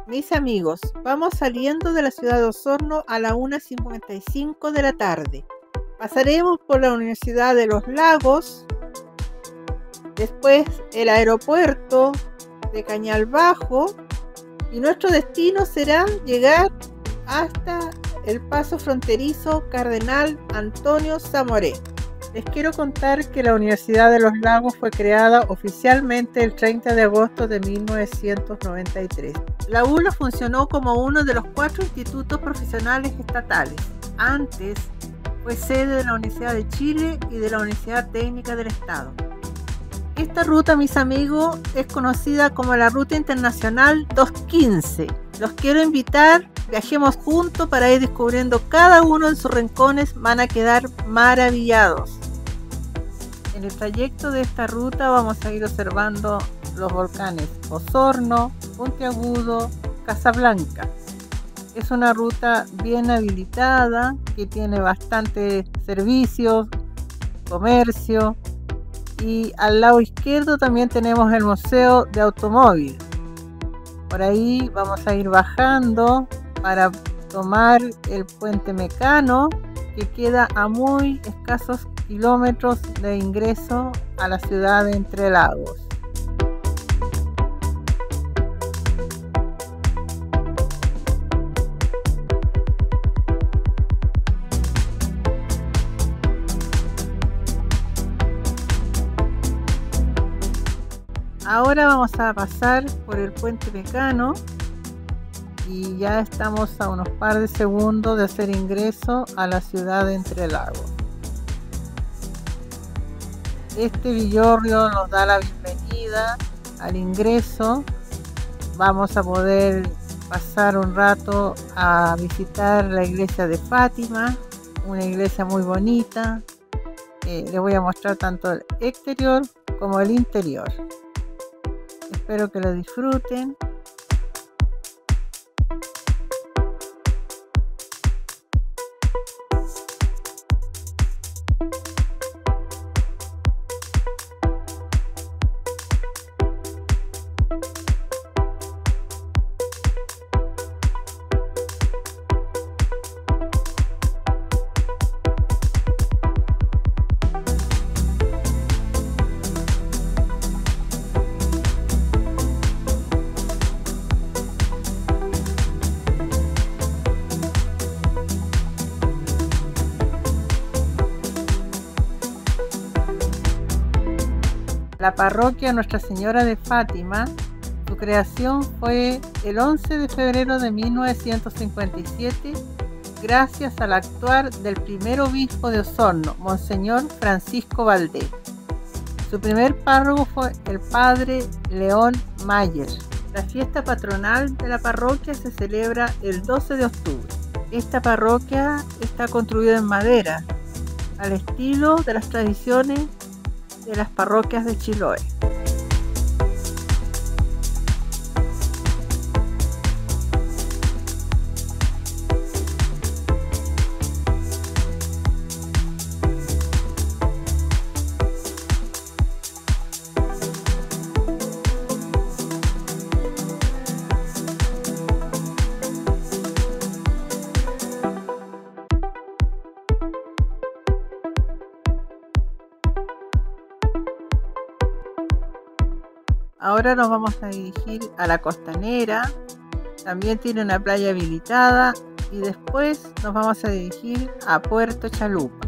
Mis amigos, vamos saliendo de la ciudad de Osorno a la 1:55 de la tarde. Pasaremos por la Universidad de los Lagos, después el aeropuerto de Cañal Bajo y nuestro destino será llegar hasta el paso fronterizo Cardenal Antonio Zamoré. Les quiero contar que la Universidad de los Lagos fue creada oficialmente el 30 de agosto de 1993. La ULA funcionó como uno de los 4 institutos profesionales estatales. Antes fue sede de la Universidad de Chile y de la Universidad Técnica del Estado. Esta ruta, mis amigos, es conocida como la Ruta Internacional 215. Los quiero invitar, viajemos juntos para ir descubriendo cada uno de sus rincones, van a quedar maravillados. En el trayecto de esta ruta vamos a ir observando los volcanes Osorno, Puntiagudo, Casablanca. Es una ruta bien habilitada que tiene bastantes servicios, comercio, y al lado izquierdo también tenemos el Museo de Automóvil. Por ahí vamos a ir bajando para tomar el puente Mecano, que queda a muy escasos kilómetros de ingreso a la ciudad de Entre Lagos. Ahora vamos a pasar por el puente Mecano y ya estamos a unos par de segundos de hacer ingreso a la ciudad de Entre Lagos. Este villorrio nos da la bienvenida al ingreso. Vamos a poder pasar un rato a visitar la iglesia de Fátima, una iglesia muy bonita. Les voy a mostrar tanto el exterior como el interior. Espero que lo disfruten. La parroquia Nuestra Señora de Fátima, su creación fue el 11 de febrero de 1957, gracias al actuar del primer obispo de Osorno, Monseñor Francisco Valdés. Su primer párroco fue el padre León Mayer. La fiesta patronal de la parroquia se celebra el 12 de octubre. Esta parroquia está construida en madera, al estilo de las tradiciones de las parroquias de Chiloé. Ahora nos vamos a dirigir a la Costanera, también tiene una playa habilitada, y después nos vamos a dirigir a Puerto Chalupa.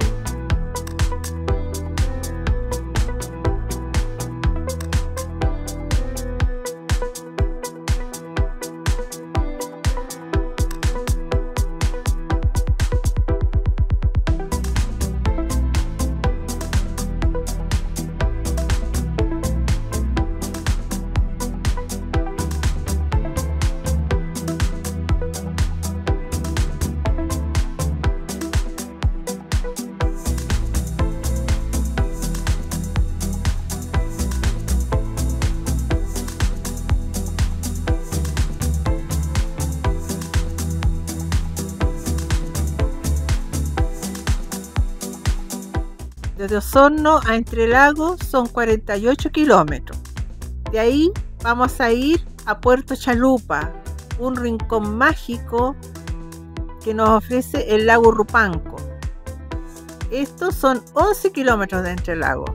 Desde Osorno a Entre Lagos son 48 kilómetros. De ahí vamos a ir a Puerto Chalupa, un rincón mágico que nos ofrece el lago Rupanco. Estos son 11 kilómetros de entrelago.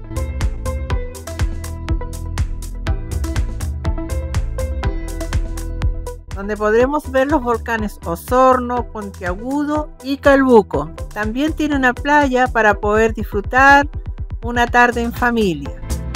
Donde podremos ver los volcanes Osorno, Puntiagudo y Calbuco. También tiene una playa para poder disfrutar una tarde en familia.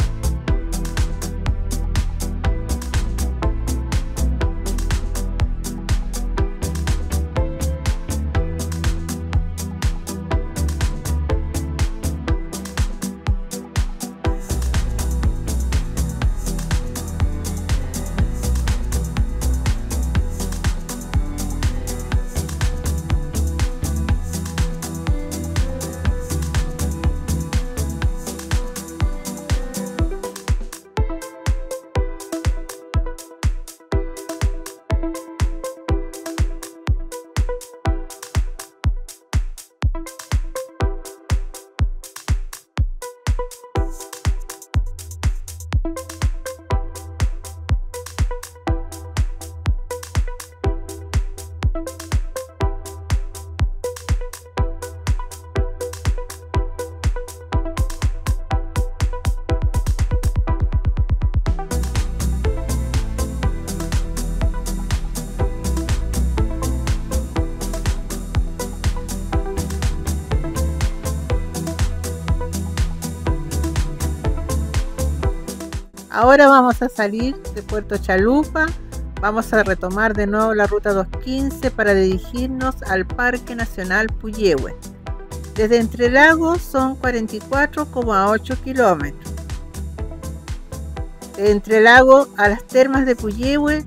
Ahora vamos a salir de Puerto Chalupa, vamos a retomar de nuevo la ruta 215 para dirigirnos al Parque Nacional Puyehue. Desde Entrelagos son 44,8 kilómetros. De Entrelagos a las termas de Puyehue,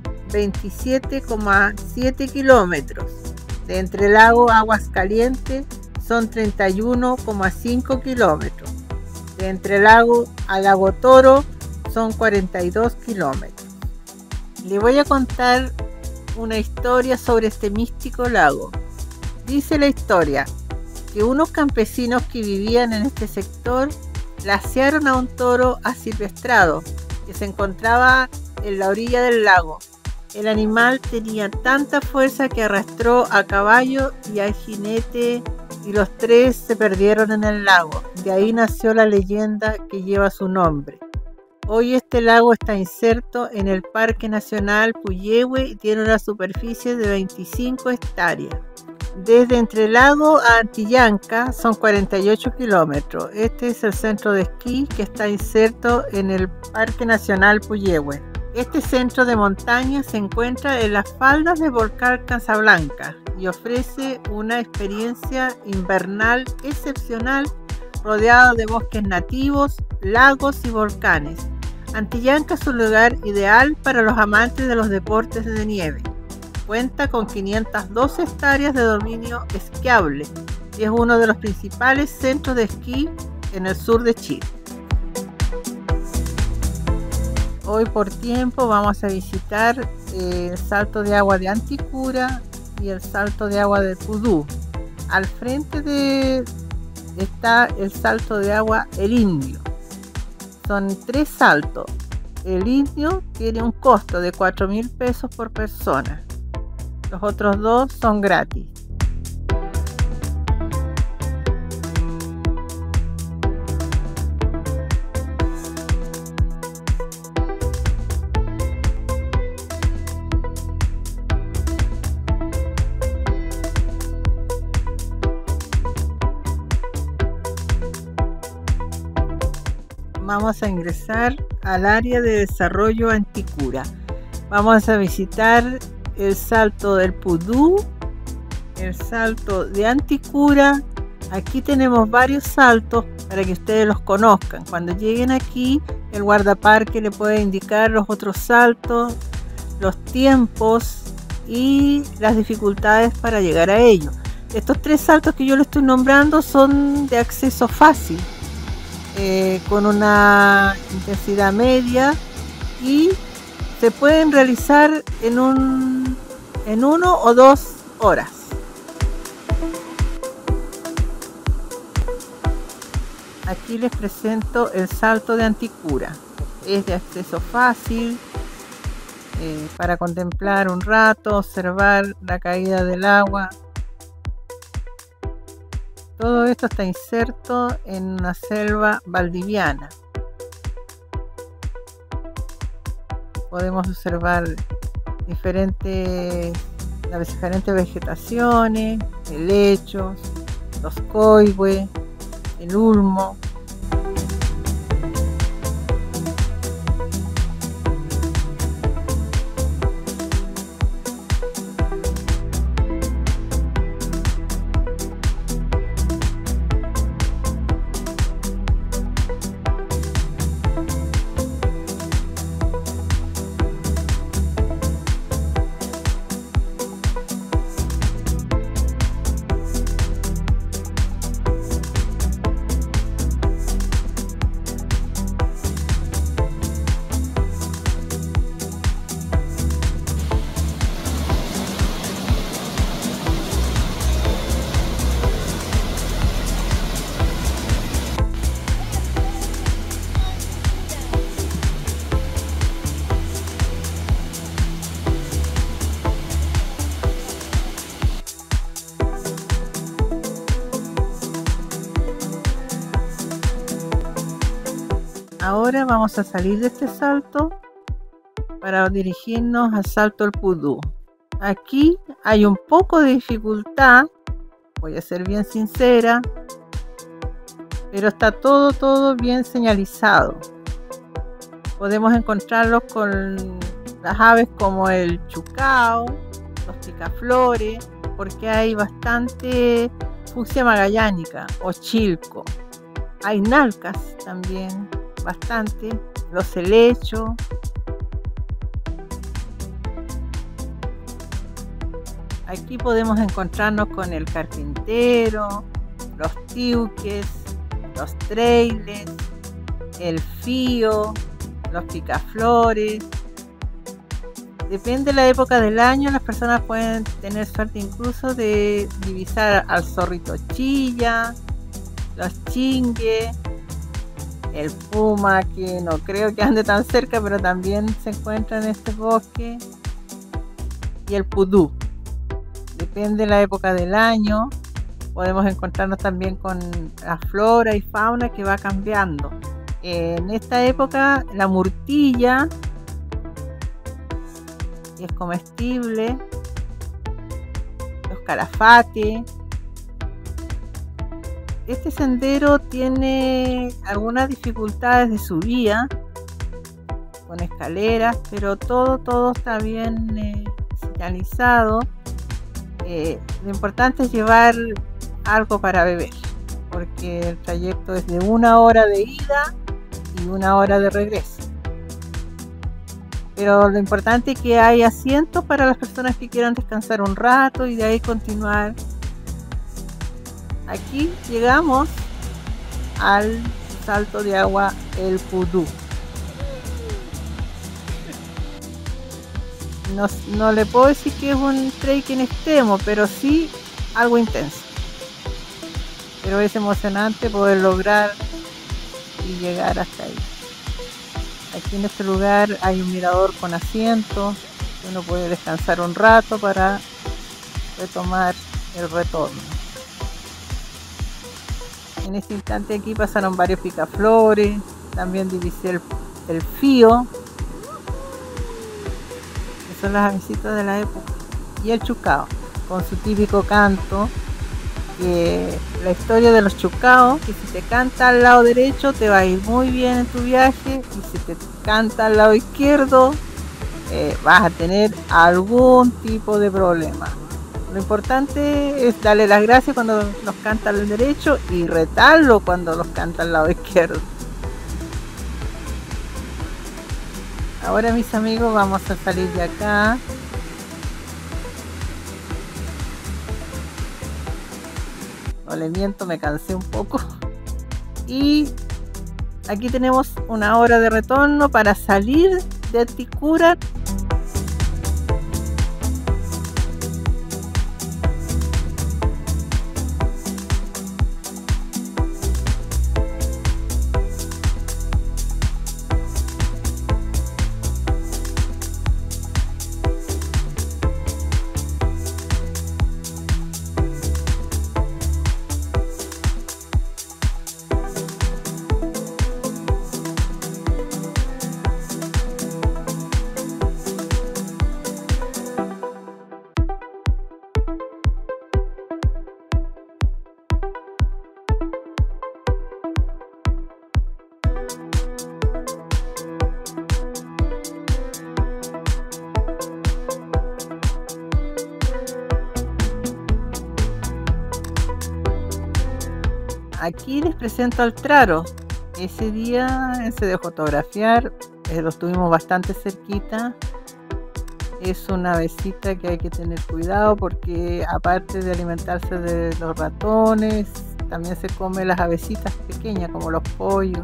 27,7 kilómetros. De Entrelagos a Aguascalientes son 31,5 kilómetros. De Entrelagos a Lago Toro son 42 kilómetros. Le voy a contar una historia sobre este místico lago. Dice la historia que unos campesinos que vivían en este sector lacearon a un toro asilvestrado que se encontraba en la orilla del lago. El animal tenía tanta fuerza que arrastró a caballo y al jinete y los tres se perdieron en el lago. De ahí nació la leyenda que lleva su nombre. Hoy este lago está inserto en el Parque Nacional Puyehue y tiene una superficie de 25 hectáreas. Desde Entrelagos a Antillanca son 48 kilómetros. Este es el centro de esquí que está inserto en el Parque Nacional Puyehue. Este centro de montaña se encuentra en las faldas del volcán Casablanca y ofrece una experiencia invernal excepcional rodeado de bosques nativos, lagos y volcanes. Antillanca es un lugar ideal para los amantes de los deportes de nieve. Cuenta con 512 hectáreas de dominio esquiable y es uno de los principales centros de esquí en el sur de Chile. Hoy por tiempo vamos a visitar el salto de agua de Anticura y el salto de agua de Pudú. Al frente está el salto de agua El Indio. Son 3 saltos. El Indio tiene un costo de 4.000 pesos por persona. Los otros 2 son gratis. Vamos a ingresar al área de desarrollo Anticura. Vamos a visitar el salto del Pudú, el salto de Anticura. Aquí tenemos varios saltos para que ustedes los conozcan. Cuando lleguen aquí, el guardaparque le puede indicar los otros saltos, los tiempos y las dificultades para llegar a ellos. Estos 3 saltos que yo les estoy nombrando son de acceso fácil, con una intensidad media y se pueden realizar en 1 o 2 horas. Aquí les presento el salto de Anticura. Es de acceso fácil, para contemplar un rato, observar la caída del agua. Todo esto está inserto en una selva valdiviana. Podemos observar las diferentes vegetaciones, helechos, los coihues, el ulmo. Ahora vamos a salir de este salto para dirigirnos al salto del Pudú. Aquí hay un poco de dificultad, voy a ser bien sincera, pero está todo bien señalizado. Podemos encontrarlos con las aves como el chucao, los picaflores, porque hay bastante fucsia magallánica o chilco. Hay nalcas también, bastante, los helechos. Aquí podemos encontrarnos con el carpintero, los tiuques, los trailes, el fío, los picaflores. Depende de la época del año, las personas pueden tener suerte incluso de divisar al zorrito chilla, los chingues, el puma, que no creo que ande tan cerca, pero también se encuentra en este bosque, y el pudú. Depende de la época del año, podemos encontrarnos también con la flora y fauna que va cambiando. En esta época la murtilla es comestible, los calafates. Este sendero tiene algunas dificultades de subida con escaleras, pero todo está bien señalizado. Lo importante es llevar algo para beber, porque el trayecto es de 1 hora de ida y 1 hora de regreso. Pero lo importante es que hay asientos para las personas que quieran descansar un rato y de ahí continuar. Aquí llegamos al salto de agua El Pudú. No le puedo decir que es un trekking extremo, pero sí algo intenso. Pero es emocionante poder lograr y llegar hasta ahí. Aquí en este lugar hay un mirador con asientos, uno puede descansar un rato para retomar el retorno. En este instante aquí pasaron varios picaflores, también divisé el fío, que son las avecitas de la época, y el chucao, con su típico canto, que la historia de los chucaos, que si te canta al lado derecho te va a ir muy bien en tu viaje, y si te canta al lado izquierdo vas a tener algún tipo de problema. Lo importante es darle las gracias cuando los canta al derecho y retarlo cuando los canta al lado izquierdo. Ahora, mis amigos, vamos a salir de acá. No le miento, me cansé un poco. Y aquí tenemos 1 hora de retorno para salir de Ticura. aquí les presento al Traro. Ese día se dejó fotografiar, lo estuvimos bastante cerquita. Es una avecita que hay que tener cuidado porque aparte de alimentarse de los ratones, también se come las avecitas pequeñas como los pollos.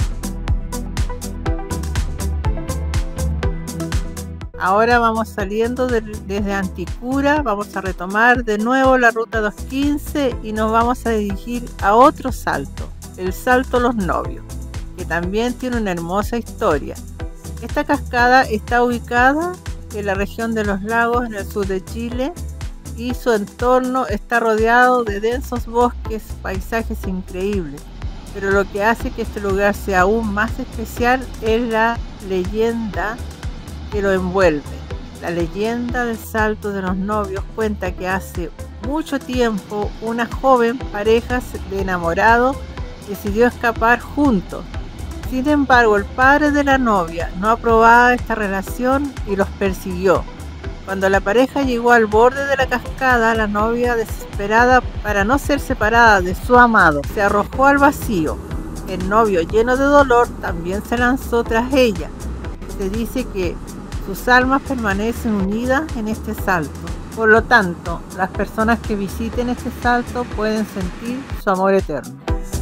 Ahora vamos saliendo desde Anticura, vamos a retomar de nuevo la ruta 215 y nos vamos a dirigir a otro salto, el Salto Los Novios, que también tiene una hermosa historia. Esta cascada está ubicada en la región de los lagos en el sur de Chile y su entorno está rodeado de densos bosques, paisajes increíbles, pero lo que hace que este lugar sea aún más especial es la leyenda que lo envuelve. La leyenda del Salto de los Novios cuenta que hace mucho tiempo una joven pareja de enamorados decidió escapar juntos. Sin embargo, el padre de la novia no aprobaba esta relación y los persiguió. Cuando la pareja llegó al borde de la cascada, la novia, desesperada para no ser separada de su amado, se arrojó al vacío. El novio, lleno de dolor, también se lanzó tras ella. Se dice que sus almas permanecen unidas en este salto. Por lo tanto, las personas que visiten este salto pueden sentir su amor eterno.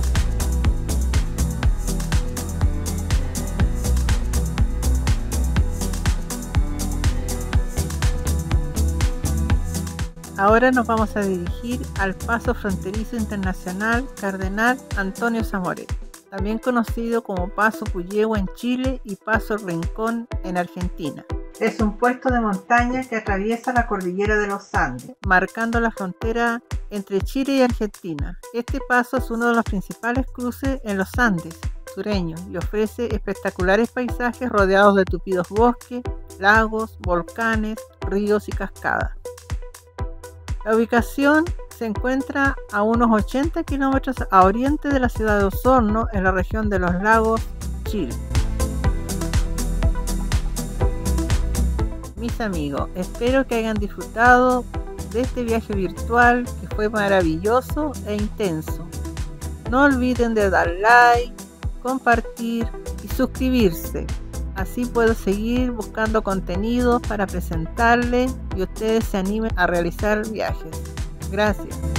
Ahora nos vamos a dirigir al Paso Fronterizo Internacional Cardenal Antonio Samoret, también conocido como Paso Puyehue en Chile y Paso Rincón en Argentina. Es un puesto de montaña que atraviesa la cordillera de los Andes, marcando la frontera entre Chile y Argentina. Este paso es uno de los principales cruces en los Andes sureños y ofrece espectaculares paisajes rodeados de tupidos bosques, lagos, volcanes, ríos y cascadas. La ubicación se encuentra a unos 80 kilómetros a oriente de la ciudad de Osorno, en la región de los lagos, Chile. Mis amigos, espero que hayan disfrutado de este viaje virtual que fue maravilloso e intenso. No olviden de dar like, compartir y suscribirse. Así puedo seguir buscando contenido para presentarles y ustedes se animen a realizar viajes. Gracias.